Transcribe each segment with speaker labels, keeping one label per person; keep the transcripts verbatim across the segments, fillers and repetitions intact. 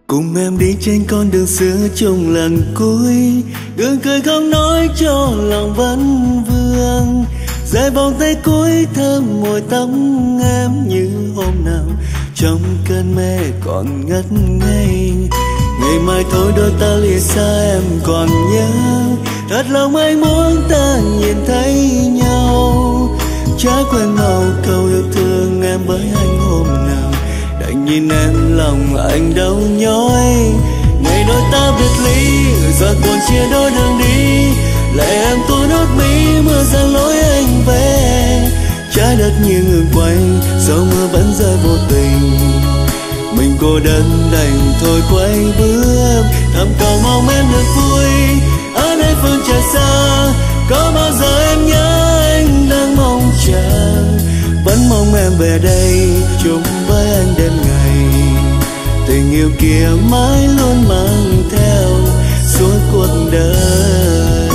Speaker 1: Cùng em đi trên con đường xưa chung lần cuối, đường cười không nói cho lòng vẫn vương. Dài vòng tay cuối thơm môi tóc em như hôm nào trong cơn mê còn ngất ngây. Ngày mai thôi đôi ta lìa xa em còn nhớ, thật lòng anh muốn ta nhìn thấy nhau. Trái quên màu câu yêu thương em với anh hôm nào, đành nhìn em lòng anh đau nhói. Ngày đôi ta biệt ly, giọt buồn chia đôi đường đi, lệ em tuôn ướt mi mưa giăng lối anh về. Trái đất như ngừng quay, dẫu mưa vẫn rơi vô tình. Mình cô đơn đành thôi quay bước, thầm cầu mong em được vui. Ở nơi phương trời xa, có bao giờ em nhớ anh đang mong chờ. Vẫn mong em về đây chung với anh đêm ngày. Tình yêu kia mãi luôn mang theo suốt cuộc đời.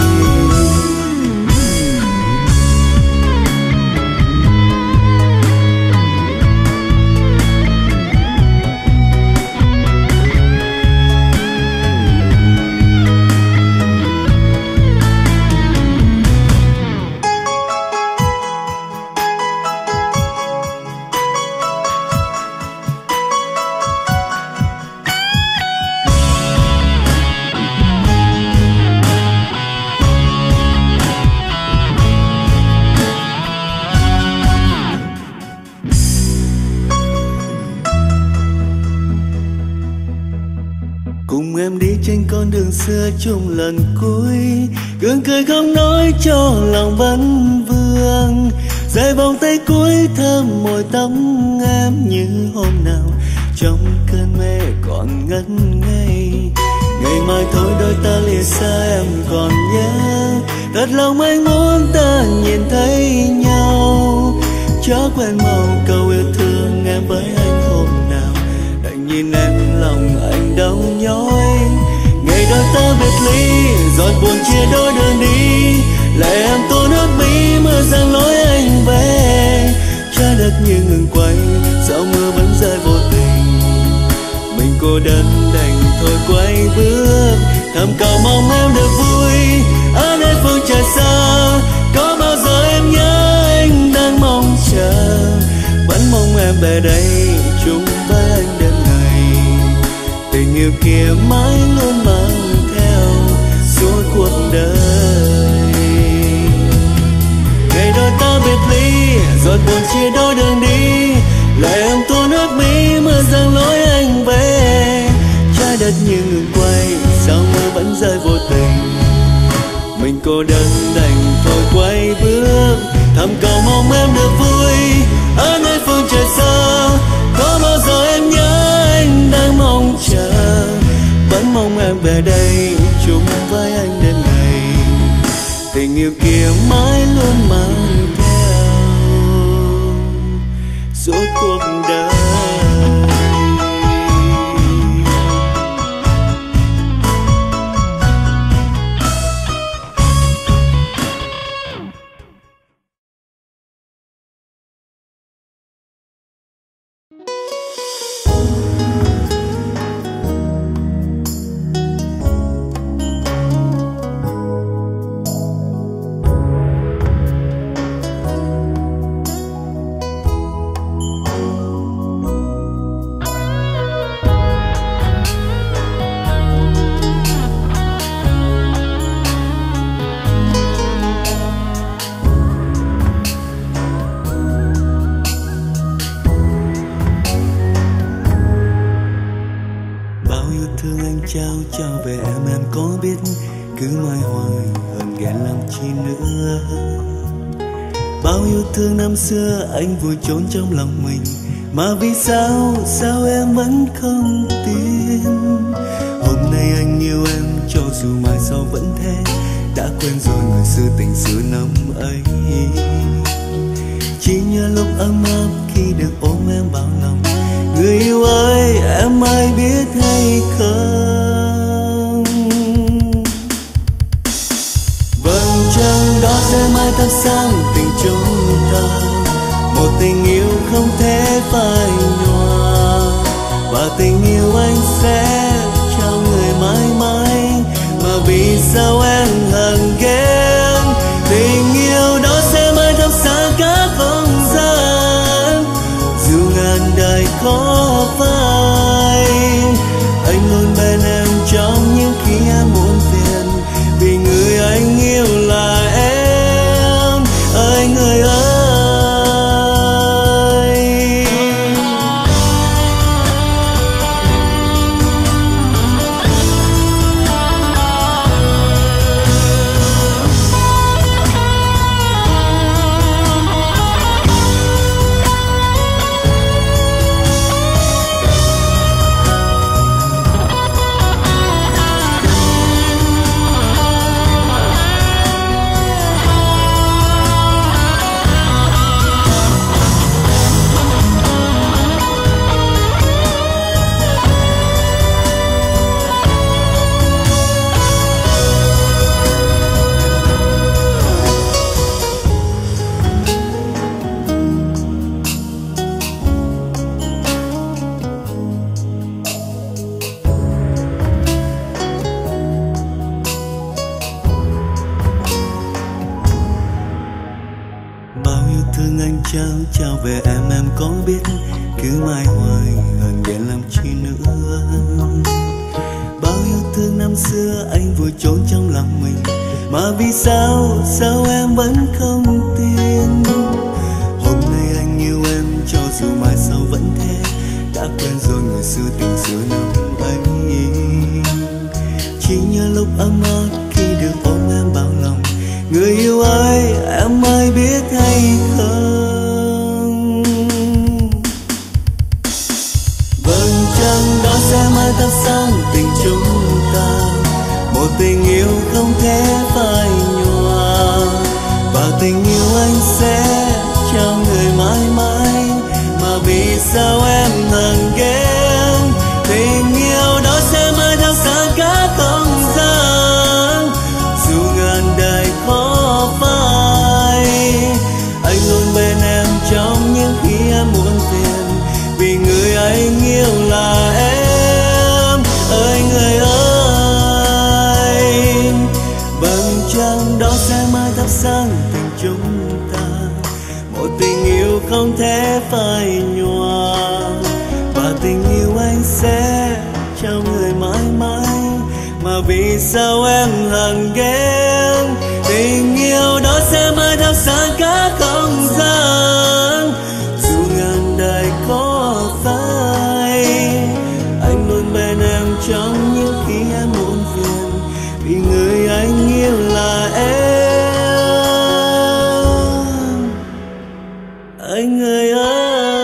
Speaker 1: Cùng em đi trên con đường xưa chung lần cuối, gương cười không nói cho lòng vẫn vương. Dài vòng tay cuối thơm môi tóc em như hôm nào trong cơn mê còn ngất ngây. Ngày mai thôi đôi ta lìa xa em còn nhớ, thật lòng anh muốn ta nhìn thấy nhau. Chớ quên màu câu yêu thương em với anh hôm nào, đành nhìn em lòng anh đau nhói. Ngày đôi ta biệt ly, giọt buồn chia đôi đường đi, lệ em tuôn ướt mi mưa giăng lối anh về. Trái đất như ngừng quay, dẫu mưa vẫn rơi vô tình. Mình cô đơn đành thôi quay bước, thầm cầu mong em được vui. Ở nơi phương trời xa, có bao giờ em nhớ anh đang mong chờ. Vẫn mong em về đây chung với anh đêm ngày. Tình yêu kia mãi luôn mang theo suốt cuộc đời. Ngày đôi ta biệt ly, giọt buồn chia đôi đường đi, lệ em tuôn ướt mi mưa giăng lối anh về. Trái đất như ngừng quay, sao mưa vẫn rơi vô tình. Mình cô đơn đành thôi quay bước, thầm cầu mong em được vui. Ở nơi phương trời xa, có bao giờ em nhớ anh đang mong chờ. Vẫn mong em về đây chung với anh đêm ngày. Tình yêu kia mãi luôn mang theo suốt cuộc đời. Trao trao về em em có biết, cứ mãi hoài hờn ghen làm chi nữa. Bao yêu thương năm xưa anh vùi trốn trong lòng mình, mà vì sao sao em vẫn không tin. Hôm nay anh yêu em cho dù mai sau vẫn thế, đã quên rồi người xưa tình xưa năm ấy. Chỉ nhớ lúc ấm áp khi được ôm em bao lòng. Người yêu ơi em ai biết hay không, vầng trăng đó sẽ mãi thắp sáng tình chúng ta. Một tình yêu không thể phai nhòa, và tình yêu anh sẽ phai. Anh luôn bên em trong những khi em muộn phiền, vì người anh yêu là em, ơi người ơi. Trao trao về em em có biết, cứ mãi hoài hờn ghen làm chi nữa. Bao yêu thương năm xưa anh vùi trốn trong lòng mình, mà vì sao sao em vẫn không tin. Hôm nay anh yêu em cho dù mai sau vẫn thế, đã quen rồi người xưa tình xưa năm ấy. Chỉ nhớ lúc ấm áp khi được ôm em bao lòng, người yêu ơi em ơi biết hay không. Vầng trăng đó sẽ mãi thắp sáng tình chúng ta, một tình yêu không thể phai nhòa, và tình yêu anh sẽ cho người mãi mãi. Mà vì sao em hờn ghen, tình yêu đó sẽ mãi thắp sáng cả không gian, dù ngàn đời khó phai. Anh luôn bên em trong những khi em muộn phiền, vì người anh yêu là em, ơi người ơi. Vầng trăng đó sẽ mãi thắp sáng tình chúng ta, một tình yêu không thể phai nhòa, và tình yêu anh sẽ cho người mãi mãi. Mà vì sao em hờn ghen, tình yêu đó sẽ mãi thắp sáng cả không gian, dù ngàn đời có phai. Anh luôn bên em trong những khi em muộn phiền, vì người anh yêu là em, anh người ơi.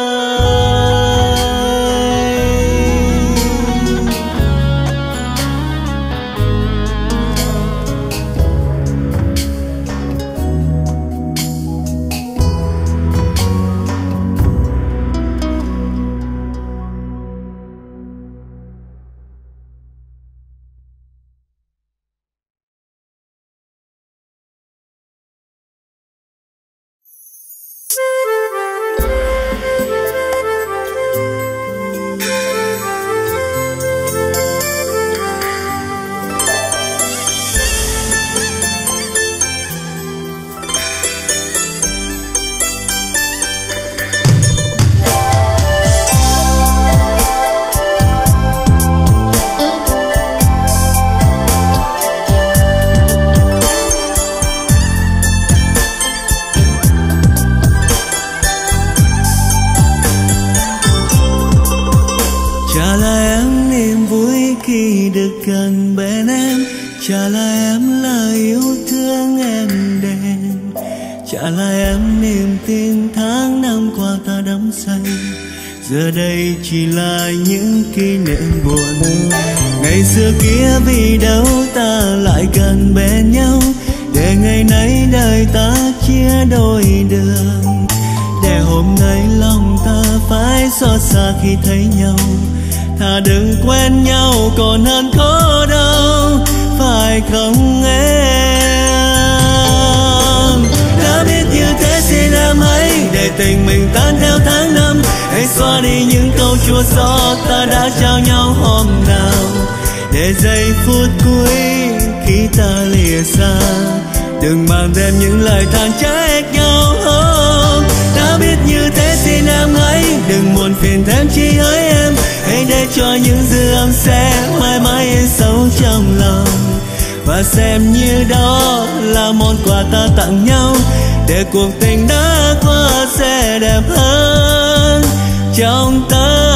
Speaker 1: Gần bên em, trả lại em lời yêu thương em đêm, trả lại em niềm tin tháng năm qua ta đắm say. Giờ đây chỉ là những kỷ niệm buồn, ngày xưa kia vì đâu ta lại gần bên nhau, để ngày nay đời ta chia đôi đường, để hôm nay lòng ta phải xót xa khi thấy nhau. Thà đừng quen nhau còn hơn có đau, phải không em? Đã biết như thế xin em hãy để tình mình tan theo tháng năm, hãy xóa đi những câu chua xót ta đã trao nhau hôm nào, để giây phút cuối khi ta lìa xa đừng mang thêm những lời than trách nhau. Đã biết như thế xin em hãy đừng buồn phiền thêm chi hỡi em, cho những dư âm sẽ mãi mãi in sâu trong lòng. Và xem như đó là món quà ta tặng nhau, để cuộc tình đã qua sẽ đẹp hơn trong ta.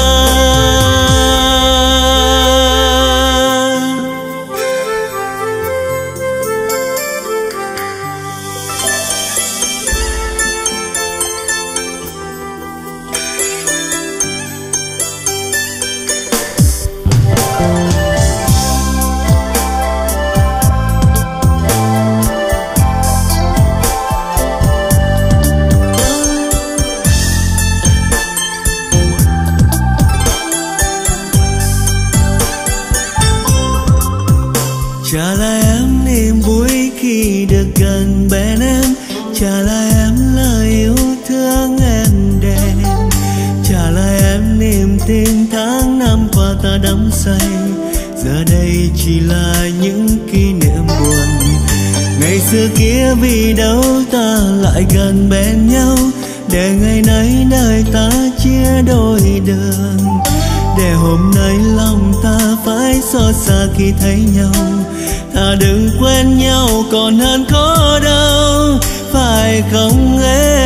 Speaker 1: Trả lại em niềm vui khi được gần bên em, trả lại em lời yêu thương em đêm, trả lại em niềm tin tháng năm qua ta đắm say. Giờ đây chỉ là những kỷ niệm buồn. Ngày xưa kia vì đâu ta lại gần bên nhau, để ngày nay đời ta chia đôi đường. Để hôm nay lòng ta phải xót xa khi thấy nhau, ta đừng quên nhau còn hơn có đâu, phải không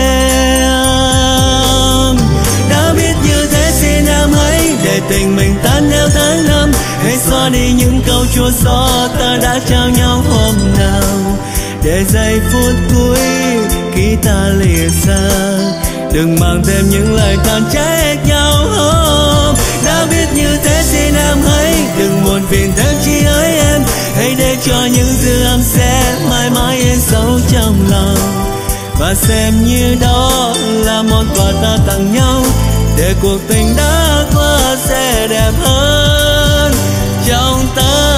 Speaker 1: em? Đã biết như thế xin em hãy để tình mình tan theo tháng năm, hãy xóa đi những câu chua xót ta đã trao nhau hôm nào. Để giây phút cuối khi ta lìa xa, đừng mang thêm những lời than trách nhau. Đã biết như thế xin em hãy đừng buồn phiền thêm chi hỡi em, hãy để cho những dư âm sẽ mãi mãi in sâu trong lòng. Và xem như đó là món quà ta tặng nhau, để cuộc tình đã qua sẽ đẹp hơn trong ta.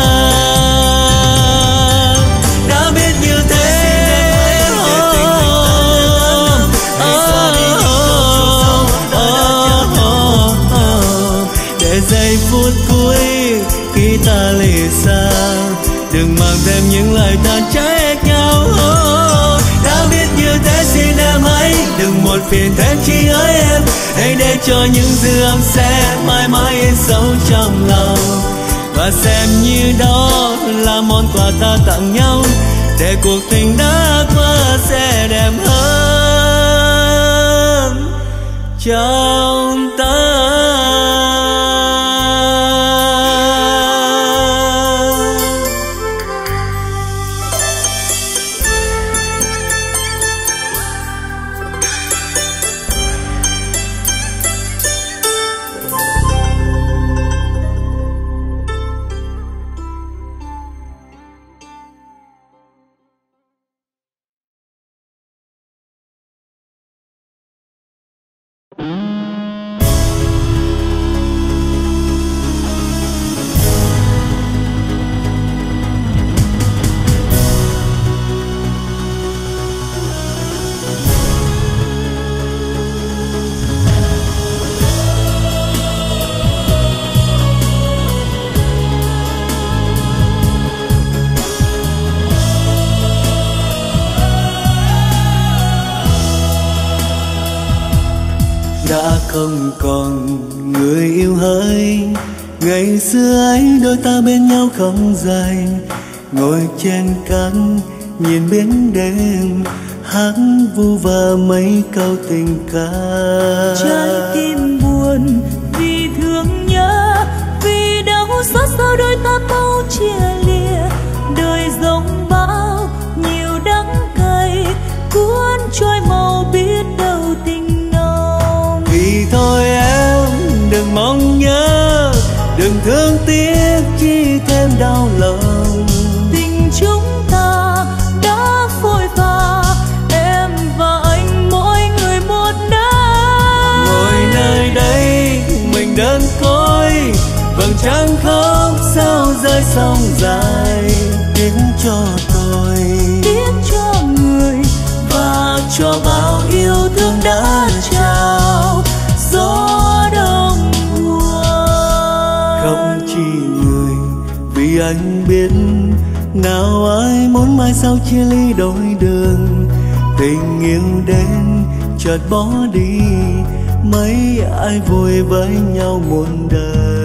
Speaker 1: Đã biết như thế giây phút cuối khi ta lìa xa, đừng mang thêm những lời than trách nhau. Đã biết như thế xin em hãy đừng buồn phiền thêm chi hỡi em, hãy để cho những dư âm sẽ mãi mãi in sâu trong lòng. Và xem như đó là món quà ta tặng nhau, để cuộc tình đã qua sẽ đẹp hơn trong ta. Đã không còn người yêu hỡi, ngày xưa ấy đôi ta bên nhau không dài, ngồi trên cát nhìn biển đêm hát vu vơ mấy câu tình ca.
Speaker 2: Trái tim buồn vì thương nhớ, vì đau xót sao đôi ta mau chia lìa. Đời giống bão nhiều đắng cay, cuốn trôi màu biết đâu tình nồng.
Speaker 1: Thì thôi em đừng mong nhớ, đừng thương tiếc chi thêm đau lòng.
Speaker 2: Tình chúng ta đã phôi pha, em và anh mỗi người một nơi.
Speaker 1: Ngồi nơi đây mình đơn côi, vầng trăng khóc sao rơi sông dài. Tiếc cho tôi,
Speaker 2: tiếc cho người,
Speaker 1: và cho bao yêu thương đã trao gió đông buồn. Không chỉ người vì anh biết nào ai muốn mai sau chia ly đôi đường. Tình yêu đến chợt bỏ đi, mấy ai vui với nhau muôn đời.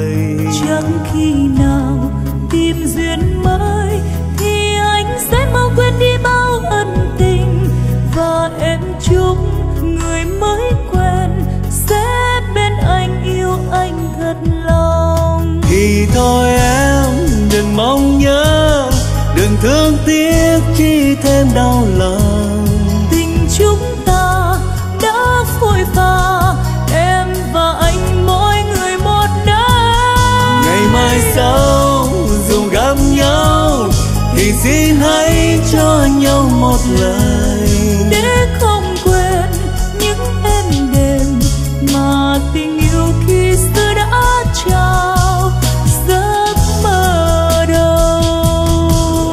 Speaker 1: thôi em đừng mong nhớ, đừng thương tiếc chi thêm đau lòng.
Speaker 2: Tình chúng ta đã phôi pha, em và anh mỗi người một nơi.
Speaker 1: Ngày mai sau dù gặp nhau thì xin hãy cho nhau một lời,
Speaker 2: để không quên những êm đềm mà tình yêu khi xưa đã trao giấc mơ đầu.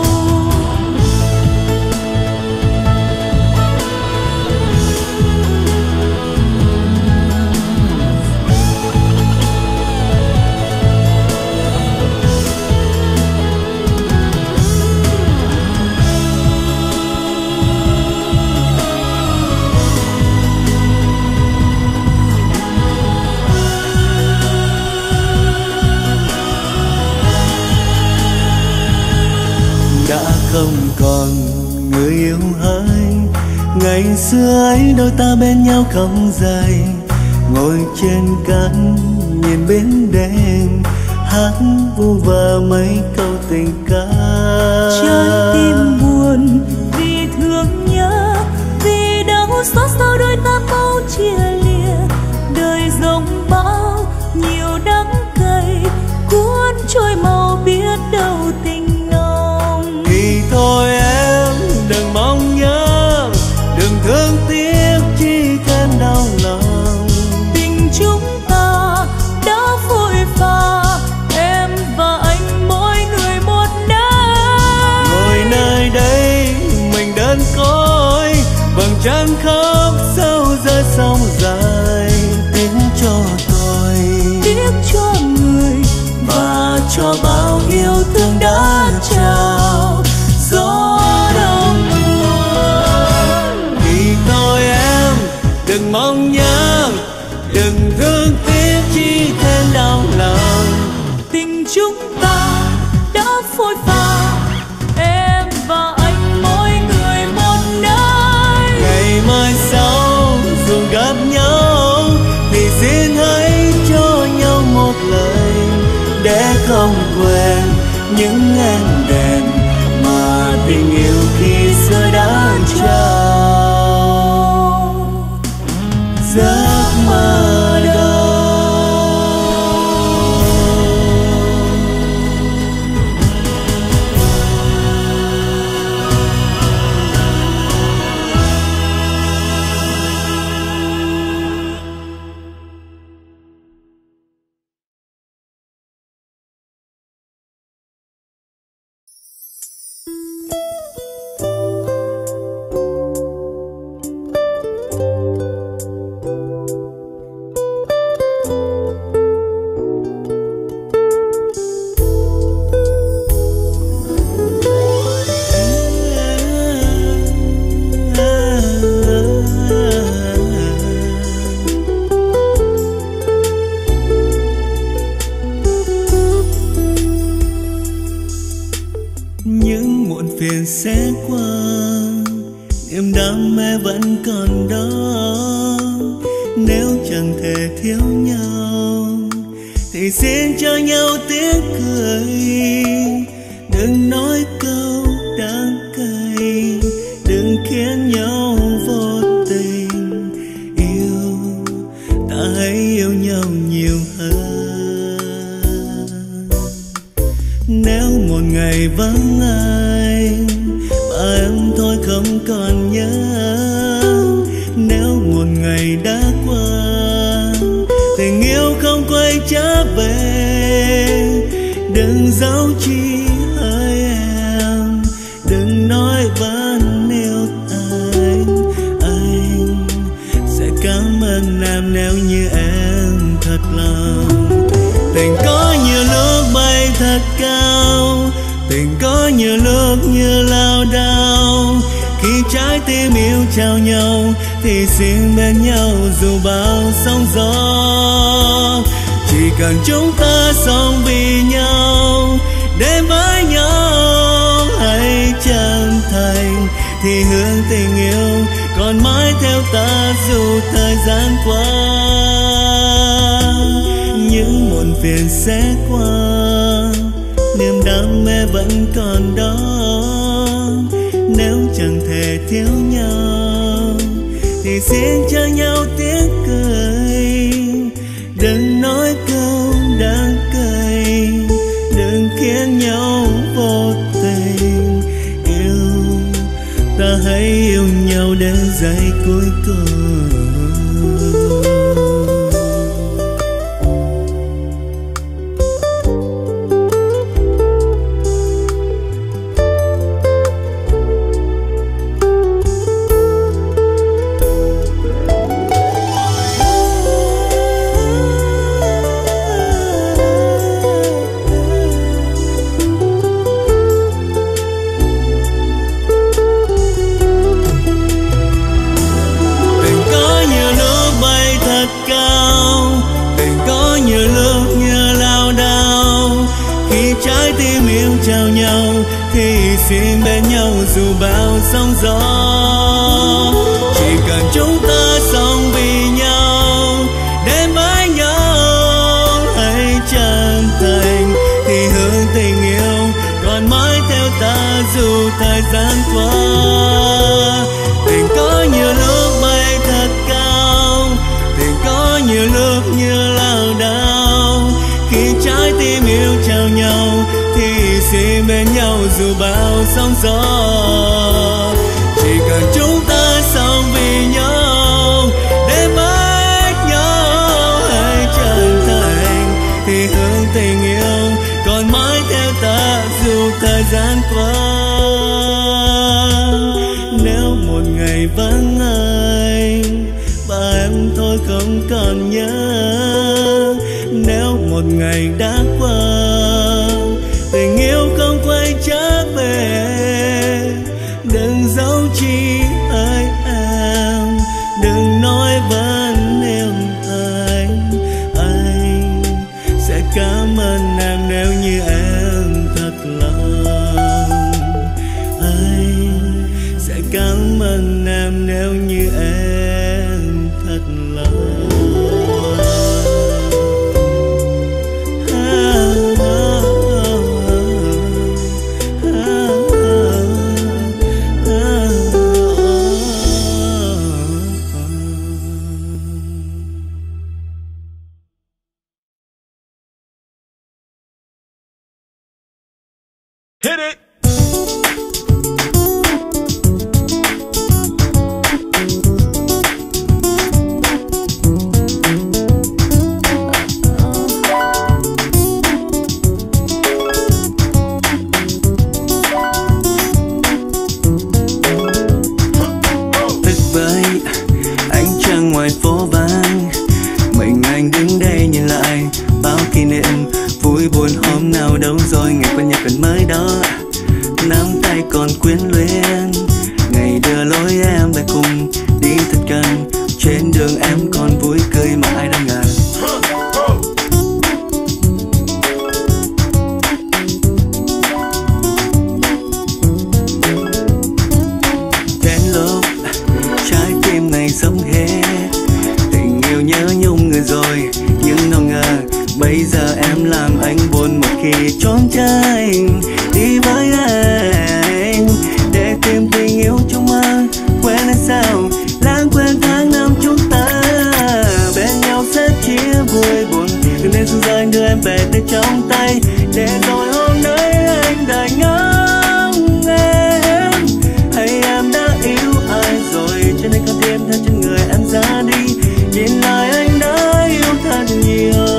Speaker 1: Đã không còn người yêu hỡi, ngày xưa ấy đôi ta bên nhau không rời, ngồi trên cát nhìn bến đêm, hát vu vơ mấy câu tình ca.
Speaker 2: Trái tim buồn vì thương nhớ, vì đau xót sao đôi ta mau chia lìa. Đời rông bão nhiều đắng cay, cuốn trôi màu biết đâu tình nồng.
Speaker 1: Thì thôi em đừng mong nhớ, đừng thương tiếc chi thêm đau lòng.
Speaker 2: Tình chúng ta đã phôi pha, em và anh mỗi người một nơi.
Speaker 1: Ngồi nơi đây mình đơn côi, vầng trăng khóc sâu rơi sông dài. Tiếc cho tôi,
Speaker 2: Tiếc cho người
Speaker 1: và cho bao yêu thương đã trao gió đông buồn. Thì thôi em đừng mong nhớ, đừng thương tiếc chi thêm đau lòng.
Speaker 2: tình chúng ta đã phôi pha, em và anh mỗi người một nơi.
Speaker 1: Ngày mai sau dù gặp nhau thì xin hãy cho nhau một lời, để không quên những ánh đèn mà tình yêu khi xưa đã trao giấc mơ đầu. Những muộn phiền sẽ qua, niềm đam mê vẫn còn đó. Nếu chẳng thể thiếu nhau thì xin cho nhau tiếng cười, đừng nói câu đáng cay, đừng khiến nhau vô tình. Yêu ta hãy yêu nhau nhiều hơn. Nếu một ngày vắng anh mà em thôi không còn nhớ, nếu một ngày đã qua tình yêu không quay trở về, đừng giấu chi hỡi em, đừng nói vẫn yêu anh. Anh sẽ cảm ơn em nếu như em thật lòng. Tình có nhiều lúc bay thật cao, tình có nhiều lúc như lao đao. Khi trái tim yêu trao nhau thì xin bên nhau dù bao sóng gió. Chỉ cần chúng ta sống vì nhau, đến với nhau hãy chân thành, thì hương tình yêu còn mãi theo ta dù thời gian qua. Những muộn phiền sẽ qua, niềm đam mê vẫn còn đó. Nếu chẳng thể thiếu nhau thì xin cho nhau tiếng cười. Đừng nói câu đáng cay, đừng khiến nhau vô tình. Yêu ta hãy yêu nhau đến giây cuối cùng. Chào nhau thì xin bên nhau dù bao sóng gió. Chỉ cần chúng ta sống vì nhau để mãi nhau hãy chân thành, thì hướng tình yêu còn mãi theo ta dù thời gian qua. Tình có nhiều lúc bay thật cao, tình có nhiều lúc như lao đao. Khi trái tim yêu chào nhau thì xin bên nhau dù bao sóng gió. Chỉ cần chúng ta sống vì nhau để mãi nhau hãy chân thành, thì hướng tình yêu còn mãi theo ta dù thời gian qua. Nếu một ngày vắng anh và em thôi không còn nhớ, nếu một ngày đã qua tình yêu không quay trở về, đừng giấu chi ai em, đừng nói vẫn yêu anh. Anh sẽ cảm ơn em nếu như em thật lòng. Anh sẽ cảm ơn em nếu như em thật lòng.
Speaker 3: Hit it!
Speaker 1: Thức với ánh trăng ngoài phố vắng, mình anh đứng đây nhìn lại bao kỷ niệm vui buồn hôm nào đâu rồi. Ngày quen nhau cần mới đó, nắm tay còn quyến luyến, ngày đưa lối em về cùng đi thật gần. Trên đường em còn vui cười mà ai đang ngờ. Đến lúc trái tim này sống hết, tình yêu nhớ nhung người rồi nhưng nào ngờ bây giờ em làm anh buồn một khi trốn tránh đi với anh để tìm tình yêu trong mơ. Quên hay sao lãng quên tháng năm chúng ta bên nhau sẽ chia vui buồn. Đừng nên xuống rơi đưa em về tới trong tay, để rồi hôm nay anh đợi ngóng em. Hay em đã yêu ai rồi cho nên con tim theo chân người em ra đi. Nhìn lại anh đã yêu thật nhiều.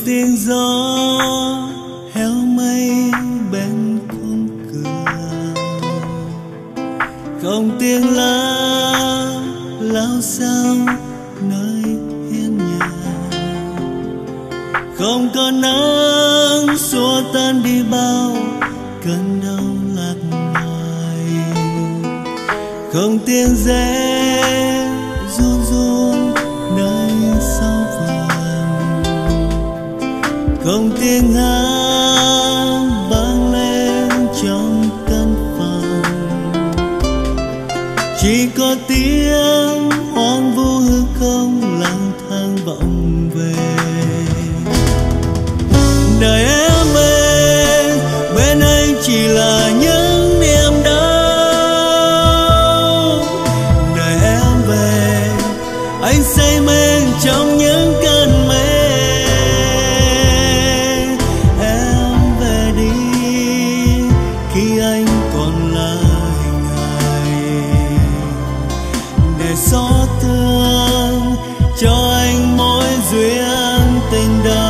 Speaker 1: tiếng gió héo mây bên khung cửa, không tiếng lá lao sao nơi hiên nhà, không có nắng xua tan đi bao cơn đau lạc loài, không tiếng rẽ run run nơi sau vườn, không tiếng hát vang lên trong căn phòng, chỉ có tiếng hoang vu hư không lang thang vọng về. Đời em ơi, bên anh chỉ là những niềm đau. Đời em về, anh say mê trong những cơn mê. Em về đi khi anh còn là hình hài, để xót thương cho anh mỗi duyên tình đầu.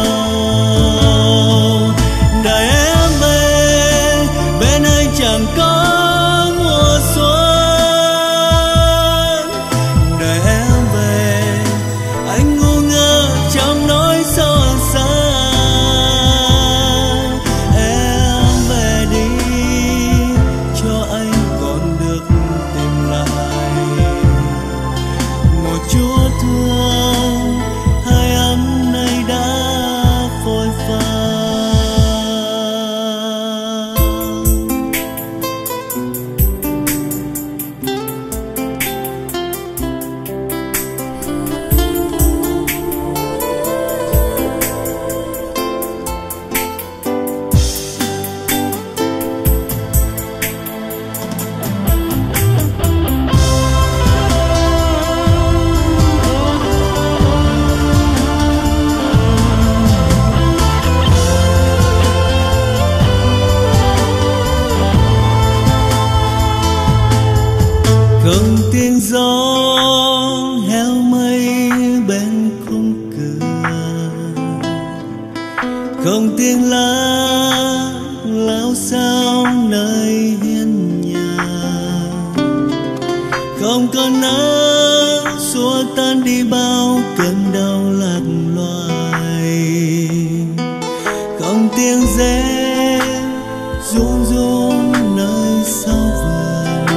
Speaker 1: Đời em về, bên anh chẳng có mùa xuân. Đời em về, anh ngu ngơ trong nỗi xót xa. Em về đi cho anh còn được tìm lại một chút thương hơi ấm nay đã phôi pha. Không tiếng gió héo mây bên khung cửa, không tiếng lá lao sao nơi hiên nhà, không có nắng xua tan đi bao cơn đau lạc loài, không tiếng rẽ run run nơi sau vườn,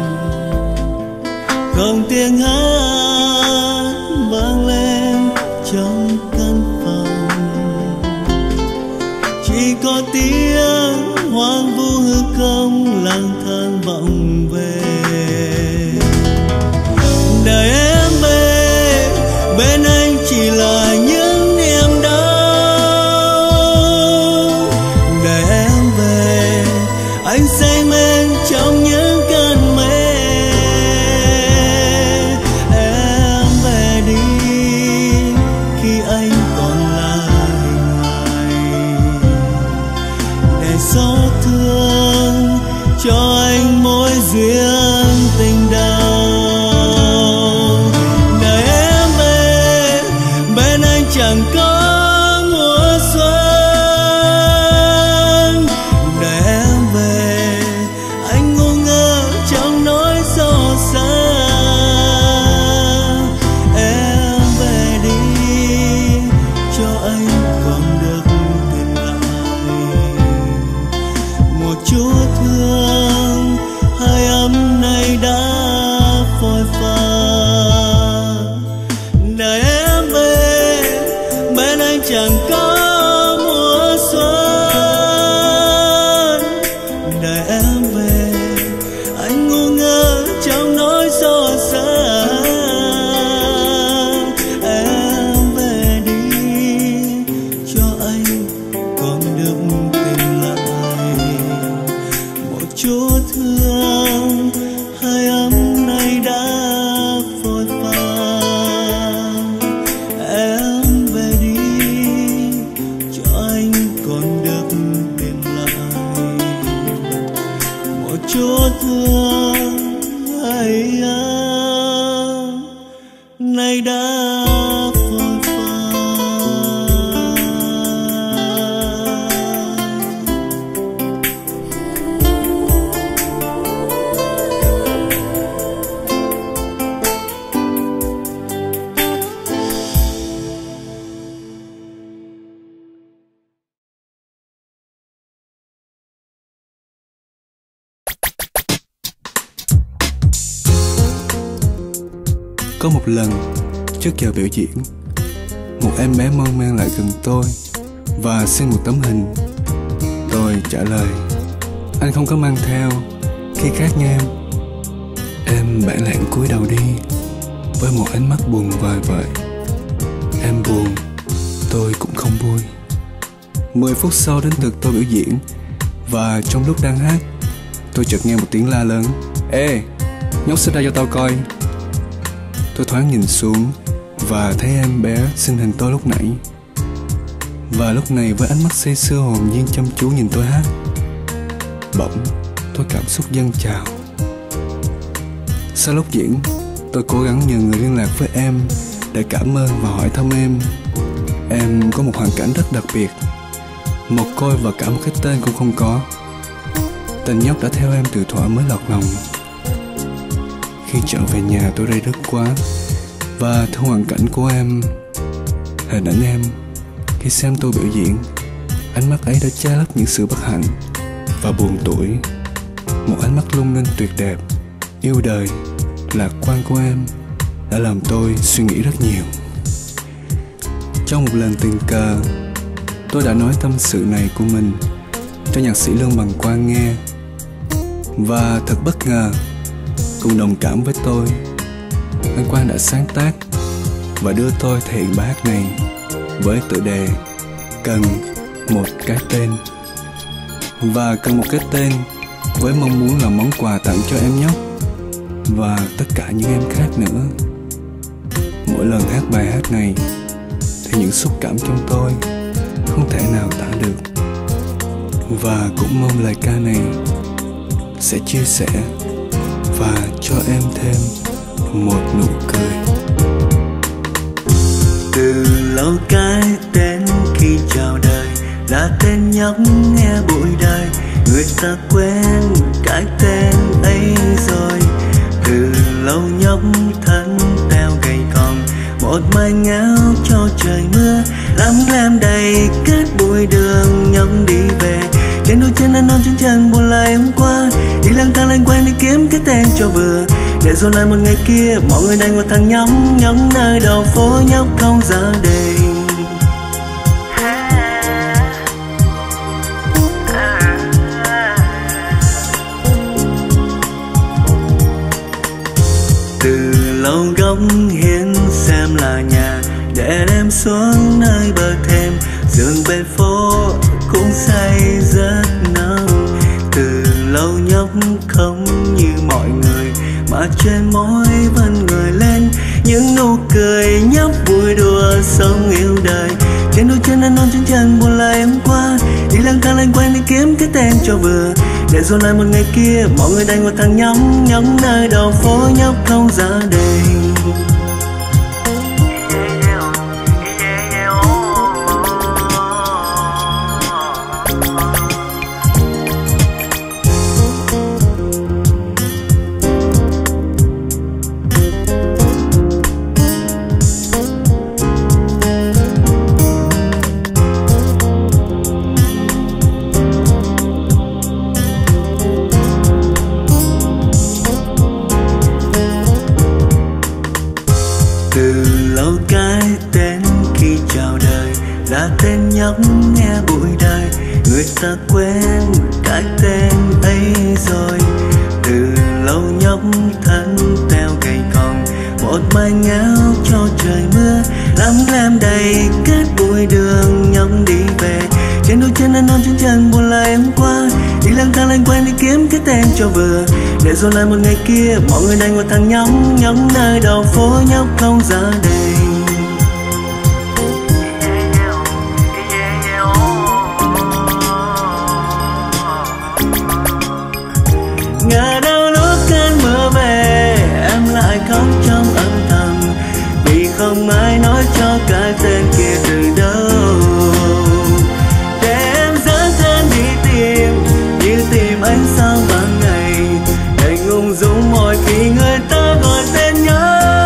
Speaker 1: không tiếng hát vang lên trong căn phòng, chỉ có tiếng hoang vu hư không lang thang vọng về. Đời em về, bên anh chỉ là những niềm đau. Đời em về, anh say mê trong những cơn mê. Em về đi khi anh còn là hình hài, để xót thương cho anh mỗi duyên tình đầu. Đời em về, bên anh chẳng có mùa xuân. Đời em về, anh ngu ngơ trong nỗi xót xa. Em về đi cho anh còn được tìm lại một chút thương hơi ấm nay đã phôi pha. Đời em về, bên anh chẳng có mùa xuân. Đời em về, anh ngu ngơ trong nỗi xót xa. Em về đi cho anh còn được tìm lại một chút thương hơi ấm nay đã phôi pha. Em về đi cho anh còn được tìm lại một chút thương hơi ấm nay đã phôi pha. Có một lần, trước giờ biểu diễn, một em bé mong man lại gần tôi và xin một tấm hình. Tôi trả lời: anh không có mang theo, khi khác nha em. Em bản lạng cúi đầu đi với một ánh mắt buồn vời vợi. Em buồn, tôi cũng không vui. Mười phút sau đến lượt tôi biểu diễn, và trong lúc đang hát, tôi chợt nghe một tiếng la lớn: ê, nhóc xích ra cho tao coi. Tôi thoáng nhìn xuống và thấy em bé xin hình tôi lúc nãy. Và lúc này với ánh mắt say sưa hồn nhiên chăm chú nhìn tôi hát, bỗng tôi cảm xúc dâng trào. Sau lúc diễn, tôi cố gắng nhờ người liên lạc với em để cảm ơn và hỏi thăm em. Em có một hoàn cảnh rất đặc biệt, một côi và cả một cái tên cũng không có. Tình nhóc đã theo em từ thuở mới lọt lòng. Khi trở về nhà tôi rây rứt quá, và theo hoàn cảnh của em, hình ảnh em khi xem tôi biểu diễn, ánh mắt ấy đã che lấp những sự bất hạnh và buồn tủi. Một ánh mắt lung linh tuyệt đẹp, yêu đời, lạc quan của em đã làm tôi suy nghĩ rất nhiều. Trong một lần tình cờ, tôi đã nói tâm sự này của mình cho nhạc sĩ Lương Bằng Quang nghe. Và thật bất ngờ, cùng đồng cảm với tôi, anh Quang đã sáng tác và đưa tôi thể hiện bài hát này với tựa đề Cần một cái tên. Và cần một cái tên với mong muốn là món quà tặng cho em nhóc và tất cả những em khác nữa. Mỗi lần hát bài hát này thì những xúc cảm trong tôi không thể nào tả được. Và cũng mong lời ca này sẽ chia sẻ và cho em thêm một nụ cười.
Speaker 3: Từ lâu cái tên khi chào đời là tên nhóc nghe bụi đời, người ta quên cái tên ấy rồi. Từ lâu nhóc thân teo gầy còm, một manh áo cho trời mưa, lắm lem đầy kết bụi đường nhóc đi về. Trên đôi chân ăn non chân trần buồn lại hôm qua, đi lang thang lanh quanh đi kiếm cái tên cho vừa, để rồi lại một ngày kia mọi người đánh một thằng nhóc nhóc nơi đầu phố, nhóc không gia đình. Từ lâu góc hiên xem là nhà, để đem xuống nơi bờ thềm, giường bên phố cũng say rất nồng. Từ lâu nhóc không như mọi người, mà trên môi vẫn ngời lên những nụ cười, nhóc vui đùa sống yêu đời. Trên đôi chân ăn non chân trần buồn lại hôm qua, đi lang thang lanh quanh đi kiếm cái tên cho vừa, để rồi lại một ngày kia mọi người đánh một thằng nhóc nhóc nơi đầu phố, nhóc không gia đình. Từ lâu cái tên khi chào đời là tên nhóc nghe bụi đời, người ta quên cái tên ấy rồi. Từ lâu nhóc thân teo gầy còm, một manh áo cho trời mưa, lắm lem đầy kết bụi đường nhóc đi về. Trên đôi chân ăn non chân trần buồn lại hôm qua, đi lang thang lanh quanh đi kiếm cái tên cho vừa, để rồi lại một ngày kia mọi người đánh một thằng nhóc nhóc nơi đầu phố, nhóc không gia đình. Ngờ đâu lúc cơn mưa về em lại khóc trong âm thầm, vì không ai nói cho cái tên kia từ đâu. Để em dẫn thân đi tìm như tìm ánh sao ban ngày, đành ung dung mỗi khi người ta gọi tên nhóc.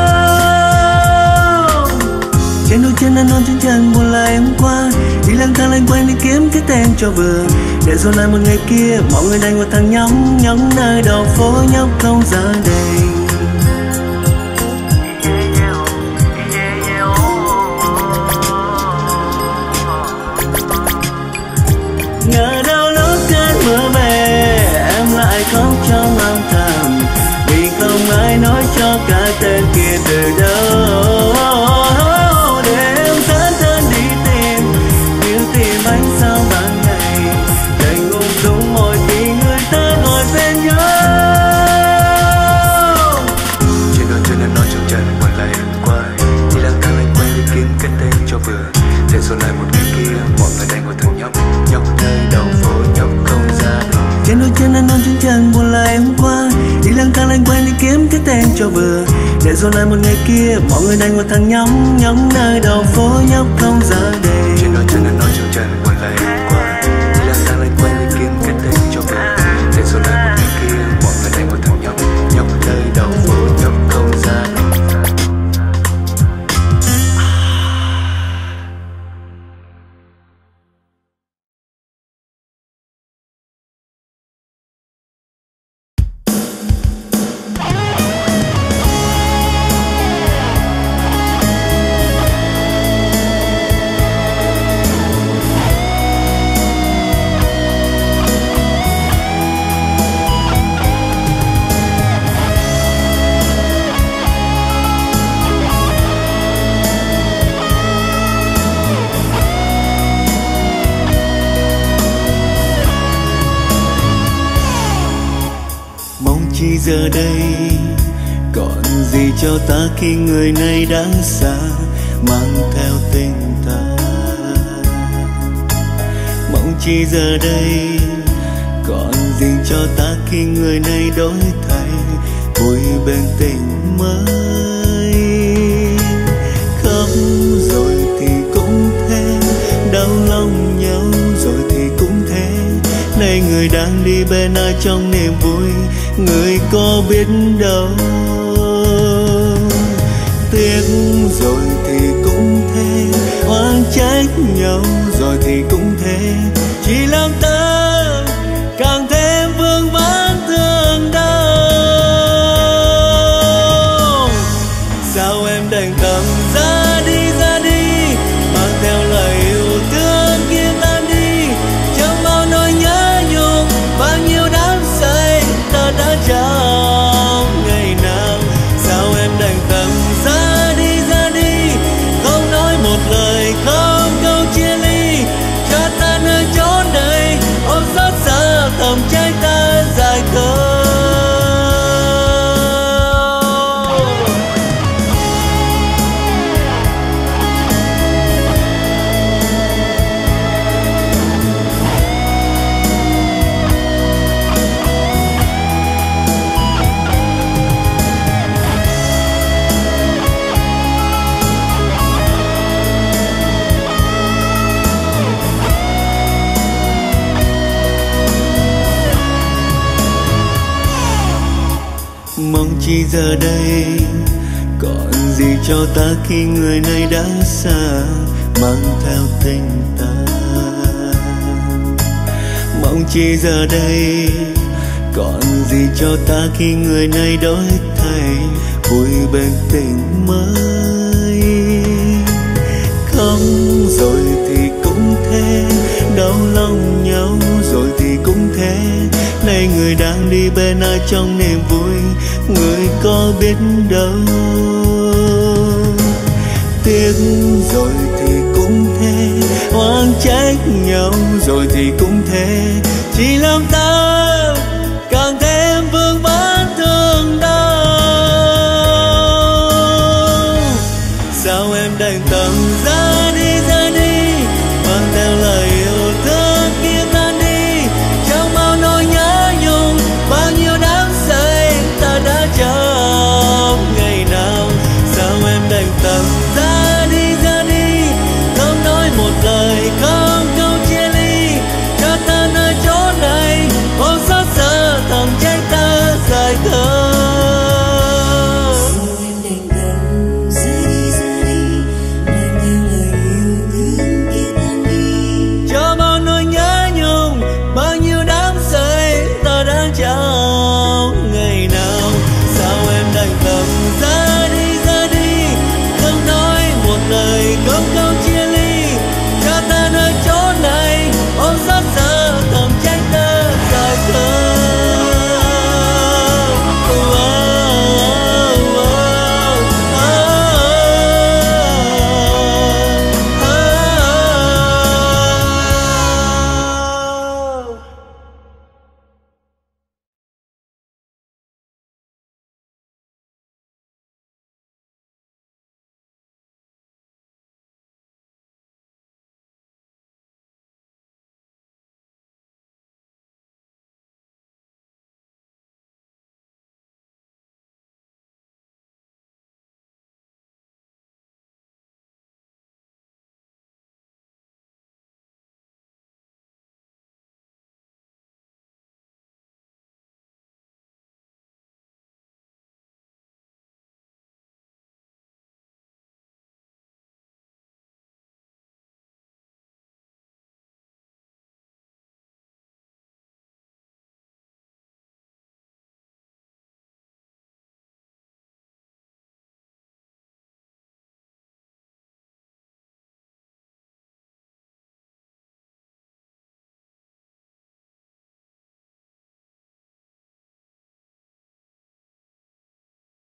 Speaker 3: Trên đôi chân ăn non chân trần buồn lại hôm qua, đi lang thang lanh quanh đi kiếm cái tên cho vừa, để rồi lại một ngày kia mọi người đánh một thằng nhóc nhóc nơi đầu phố, nhóc không gia đình.
Speaker 1: trong âm thầm, vì không ai nói cho cái tên kia từ đâu. Để em dẫn thân đi tìm, níu tìm anh sao ban ngày, đành ung dung mỗi khi người ta ngồi bên nhau.
Speaker 3: Trên đôi chân em nói trong trần buồn lại em qua, đi lang thang anh quen đi kiếm cái tên cho vừa, để rồi lại một ngày kia mọi người đang ngồi thằng nhóc nhóc nơi đầu phố, nhóc không ra được.
Speaker 1: Trên đôi chân anh non chân trần buồn lại em qua, đi lang thang anh quen đi kiếm cái tên cho vừa, để rồi lại một ngày kia mọi người đang ngồi thằng nhóc nhóc nơi đầu phố, nhóc không ra đây.
Speaker 3: Trên đôi chân anh nói trong trần buồn lại em qua, đi lang thang anh quen đi kiếm cái tên cho vừa, để rồi lại một ngày kia mọi người đang ngồi thằng nhóc nhóc nơi đầu phố, nhóc không ra được.
Speaker 1: Chỉ giờ đây còn gì cho ta khi người này đã xa, mang theo tình ta. Mong chỉ giờ đây còn gì cho ta khi người này đổi thay, vui bên tình mới. Khóc rồi thì cũng thế, đau lòng nhau rồi thì cũng thế, nay người đang đi bên ai trong niềm vui, người có biết đâu. Tiếc rồi thì cũng thế, oan trách nhau rồi thì cũng thế, chỉ làm ta càng thêm vương vấn thương đau. Sao em đành tâm ra đi ra đi, mang theo lời yêu thương kia tan đi, trong bao nỗi nhớ nhung bao nhiêu đắm say ta đã trong ngày nào. Sao em đành tâm ra đi ra đi, không nói một lời không câu chia ly, cho ta nơi chốn đây ôm xót xa thầm trái ta dài khơi. Mong chỉ giờ đây còn gì cho ta khi người này đã xa, mang theo tình ta. Mong chỉ giờ đây còn gì cho ta khi người này đổi thay, vui bên tình mới. Không rồi thì cũng thế, đau lòng nhau rồi thì cũng thế, nay người đang đi bên ai trong niềm vui, người có biết đâu. Tiếc rồi thì cũng thế, oan trách nhau rồi thì cũng thế, chỉ làm ta